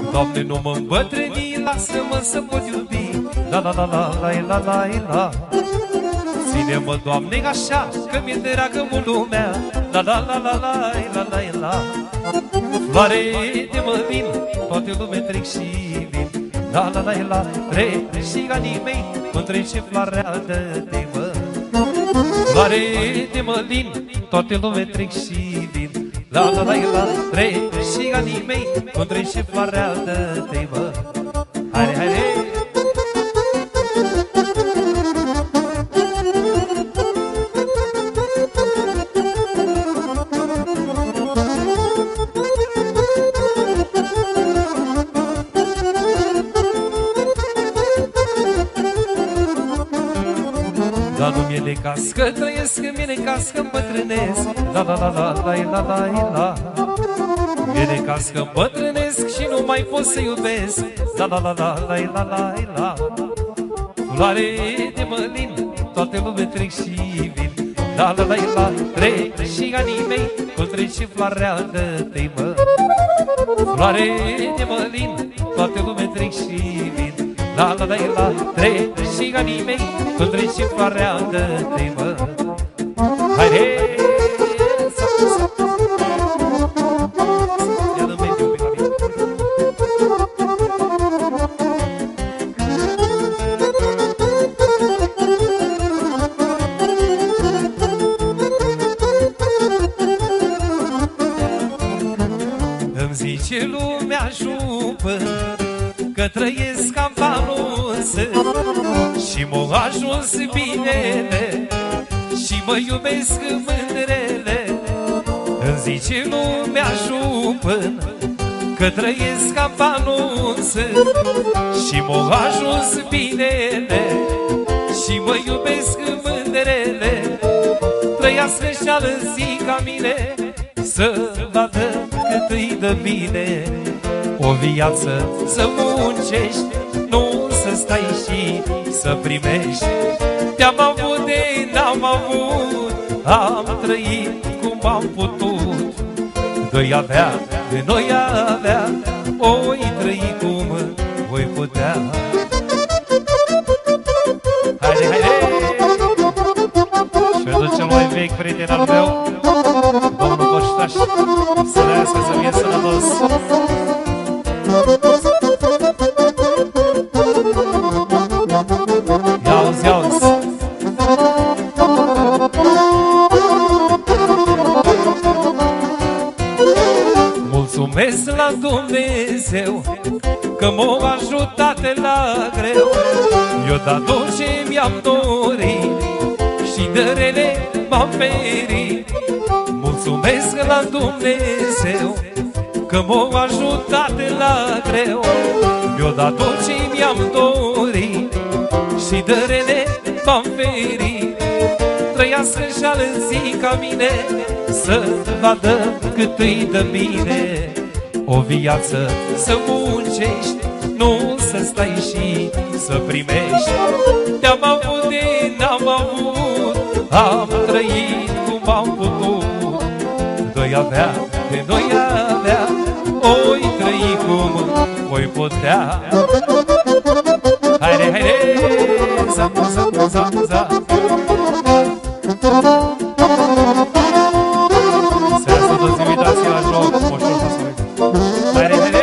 Doamne, nu mă îmbătrâni, lasă-mă să pot iubi. La la la la la la la la. Ține-mă, Doamne, așa, că mi-e dragă mult lumea. La la la la la la la la. Floare de mălin, toate lume trec și vin. La la la la, trec și anii mei, mă trece floarea de mă. Floare de mălin, toate lume trec și vin. La la la la, trec și anii mei, mă trece floarea de mă. Haide, haide! Dar nu mi-e necas că trăiesc, mi-e necas că îmbătrânesc. La la la la la la la la. Mi-e necas că îmbătrânesc și nu mai pot să iubesc. La la la la la la la la. Floare de mălin, toate lume trec și vin. La la la la, trec și anii mei, cum trece floarea de mă. Floare de mălin, toate lume trec și vin. La la la la, trec și anii mei, când trece floarea de mă. Haide! Ia-l în mediu un pic la mine. Îmi zice lumea jupă că trăiesc ca valos și m-a ajuns binele și mă iubesc mândrele. Îmi zice lumea jupân că trăiesc ca valos și m-a ajuns binele și mă iubesc mândrele. Trăiască și-ală zi ca mine, să vadă cât îi dă bine. O viață să muncești, nu să stai și să primești. Te-am avut de n-am avut, am trăit cum am putut. Doi avea, de noi avea, oi trăi cum voi putea. Haide, haide! Și pentru cel mai vechi prieten al meu, domnul Coștaș, să trăiască, să fie sănătos. Ia-uzi, ia-uzi! Mulțumesc la Dumnezeu că m-a ajutat la greu. Eu dat tot ce mi-am dorit și de rele m-am ferit. Mulțumesc la Dumnezeu că m-a ajutat la greu. Mi-a dat tot ce mi-am dorit și de rele m-am ferit. Trăiască și-ală zi ca mine, să vadă cât îi dă bine. O viață să muncești, nu să stai și să primești. Te-am avut de n-am avut, am trăit cum am putut. Doi avea, de noi avea, oi trăi cum voi putea. Haide, haide, za, za, za, za. Se lasă toți invitații la joc, moșor să se uite. Haide, haide!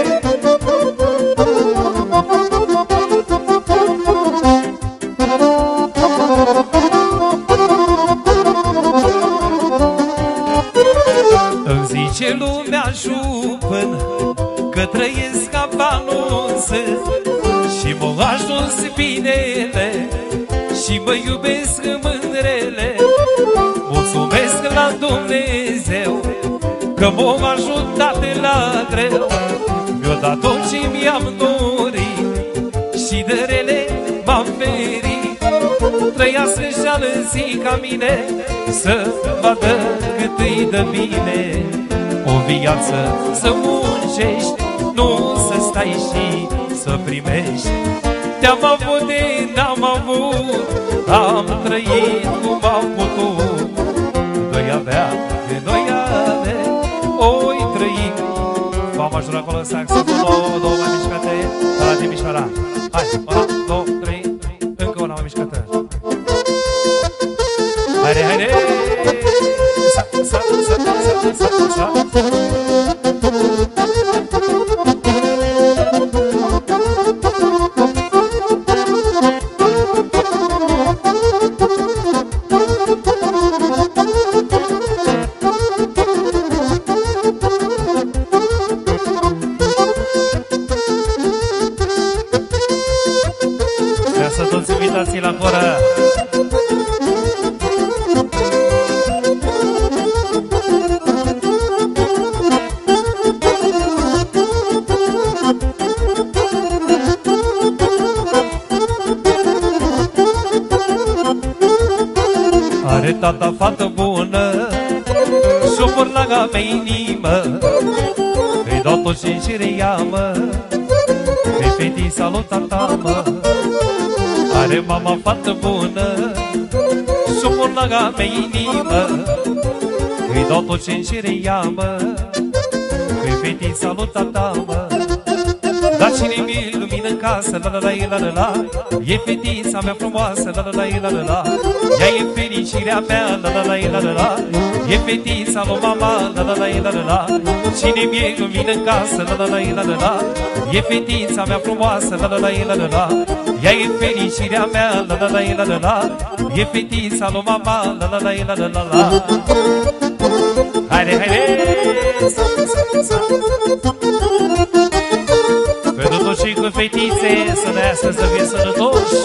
Îmi zice lumea jupân că trăiesc ca valos și m-a ajuns binele și mă iubesc mândrele. Mulțumesc la Dumnezeu că m-a ajutat la greu. Mi-a dat tot ce mi-am dorit și de rele m-am ferit. Trăiască și-ală zi ca mine, să vadă cât îi dă bine. O viață să muncești, nu să stai și să primești. Te-am avut de n-am avut, am trăit cum am putut. Doi avea, de noi avea, oi trăi, fama major acolo, saxofonul, două mai mișcate, ăla de mișcăra. Hai, una, două, trei, încă una mai mișcată. Haide, haide! Sa, sa, sa, sa, sa, sa, sa. La coră. Are tata fată bună și-o porlaga pe inimă, îi dau tot ce-și reia, mă, pe fetii salut tata, mă. Are mama fată bună și-o porlaga pe inimă, îi dau tot ce-mi cere ea, mă, pe fetii salut tata, mă. Dar cine mi-e lumină în casă, la la la la la la, e fetița mea frumoasă, la la la la la la. Ea e fericirea mea, la la la la la la, e fetița lui mama, la la la la la la. Cine mi-e lumină în casă, la la la la la la, e fetița mea frumoasă, la la la la la la. Ea e fericirea mea, la la la la la la, e fetița lui mama, la la la la la la la. Haide, haide! Pentru toți cei cu fetițe, să nască, să fie sănătoși.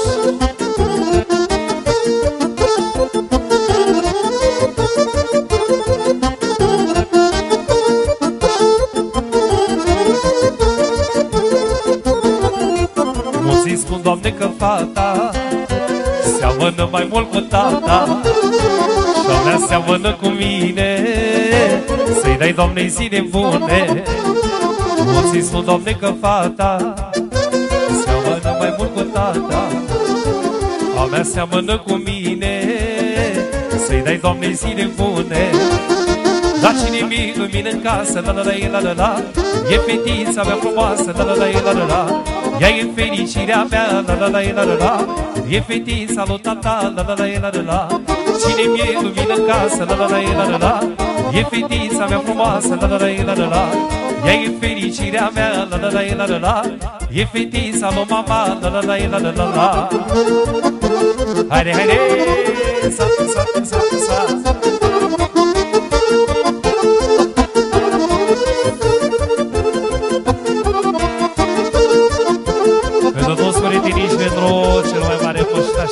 Mulți spun, Doamne, că fata seamănă mai mult cu tata și-a mea seamănă cu mine, să-i dai, Doamne, zile bune. Mulți spun, Doamne, că fata seamănă mai mult cu tata, a mea seamănă cu mine, să-i dai, Doamne, zile bune. Dar cine mi-e lumină în casă, la la la la la la, e fetița mea frumoasă, la la la la la la. Ea e fericirea mea, la la la la la la, e fetița lui tata, la la la la la la. Cine mi-e lumină în casă, la la la la la la, e fetița mea frumoasă, la la la la la la. Ea e fericirea mea, la la la la la la, e fetița lui mama, la la la la la la la. Haide, haide! Sa, sa, sa, sa. Pentru toți coretiniși, pentru cel mai mare poștaș.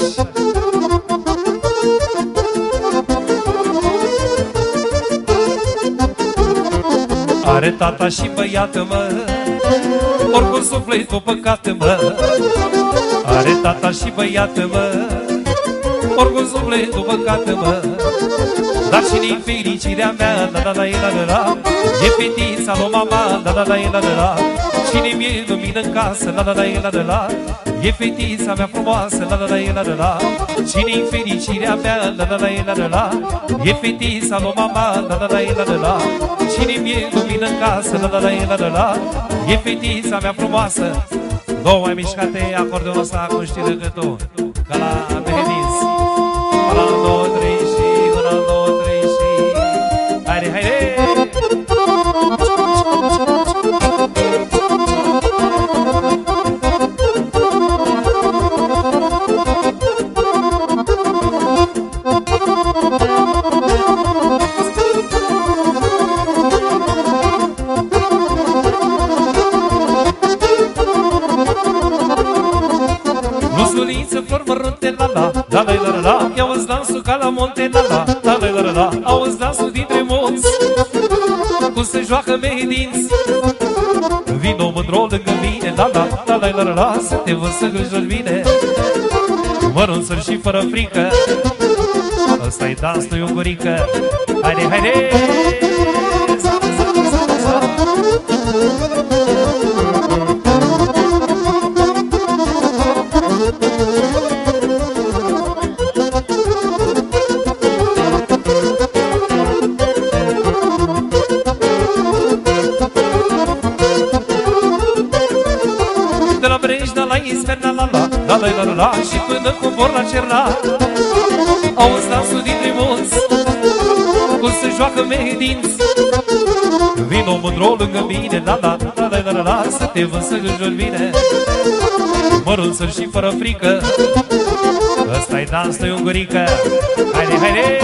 Are tata și băiată, mă, ori cu sufletul păcată, mă. Are tata și băiată, mă, ori cu sufletul păcată, mă. Dar cine-i fericirea mea, la la la la la la, e fetița lui mama, la la la la la la. Cine mi-e lumină în casă, la la la la la la, e fetița mea frumoasă, la la la la la la. Cine-i fericirea mea, la la la la la la, e fetița lui mama, la la la la la la. Cine mi-e lumină în casă, la la la la la la, e fetița mea frumoasă. Două mai mișcate, acordeonul ăsta cum știi decât tu, ca la Behedinți. Una, două, trei și, una, două, trei și. Haide, haide! Auzi dansul ca la monte, la la, la la la la. Auzi dansul dintre munți, cum se joacă Behedinți. Vino mândro lângă mine, la la, la la la la, să te văd să gânduri bine. Mărunțuri și fără frică, ăsta-i dansul iungurică. Haide, haide! la și până cobor la Cernat. Auzi dansul dintre munți, cum se joacă medinți. Vino mândro lângă mine, la la la la la la, să te văd să înjuri bine. Mărunță și fără frică, ăsta-i dans de ungurică. Haide, haide!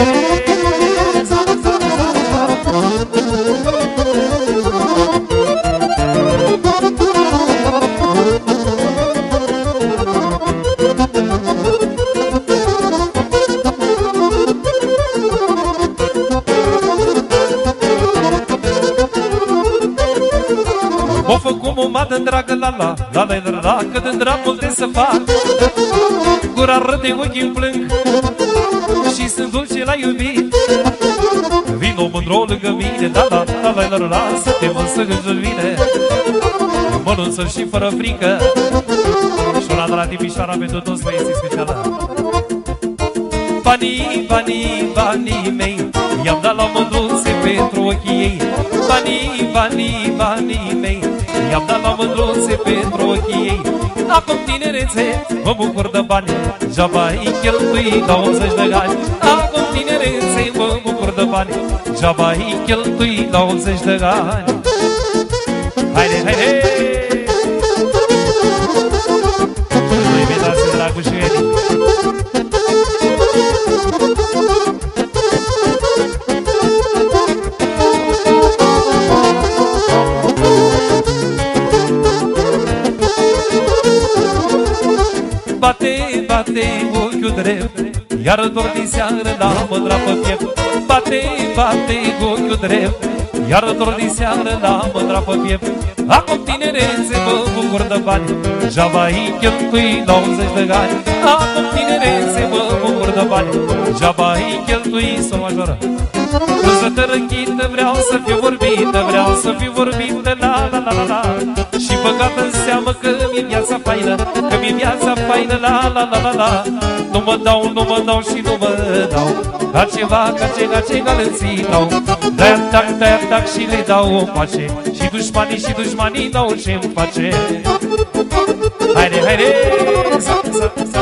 M-a făcut mumadă dragă, la la la la la la, că de drag multe să fac. Gura râde, ochii îmi plâng și sunt dulce la iubit. Vino mândro lângă mine, la la la la la la, să te văd să înjuri bine. Mănunță și fără frică, șora de la Timișoara pentru toți băieții specială. Banii, banii, banii mei, i-am dat la mândruțe pentru ochii ei. Banii, banii, banii mei, i-am dat la mândruțe pentru ochii ei. Acum tinerețe, mă bucur de bani, degeaba-i cheltui la 80 de ani. Acum tinerețe, mă bucur de bani, degeaba-i cheltui la 80 de ani. Haide, haide! Nu-i vedați, dragușeni! Bate, bate ochiul drept, iar dor din seară la mândra pe piept. Bate, bate ochiul drept, iar dor din seară la mândra pe piept. Acum tinerețe, mă bucur de bani, degeaba-i cheltui la 80 de ani. Acum tinerețe, mă bucur de bani, degeaba-i cheltui sol majoră. Să te răchită, vreau să fiu vorbită, vreau să fiu vorbită, la la la la la. Și băgat în seamă că mi-e viața faină, că mi-e viața faină, la la la la la. Nu mă dau, nu mă dau și nu mă dau, ca ceva, ca ce galății dau. De-a tac și le dau o pace, și dușmanii dau ce-mi face. Haide, haide, sa, sa, sa.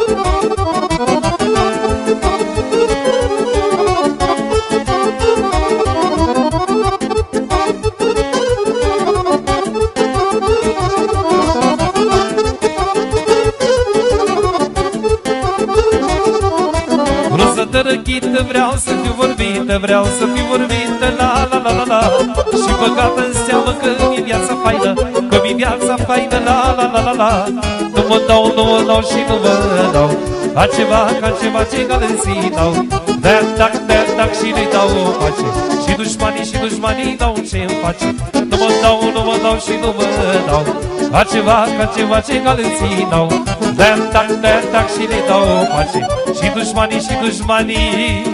Răchită, vreau să fiu vorbită, vreau să fiu vorbită, la la la la la. Și băgată în seamă că mi-e viața faină, că mi-e viața faină, la la la la la. Nu mă dau, nu mă dau și nu mă dau, ca ceva ce galății dau. De-a tac și le dau o pace, și dușmanii dau ce-mi face. Nu mă dau, nu mă dau și nu mă dau, ca ceva ce galății dau. De-a tac și le dau o pace, și dușmanii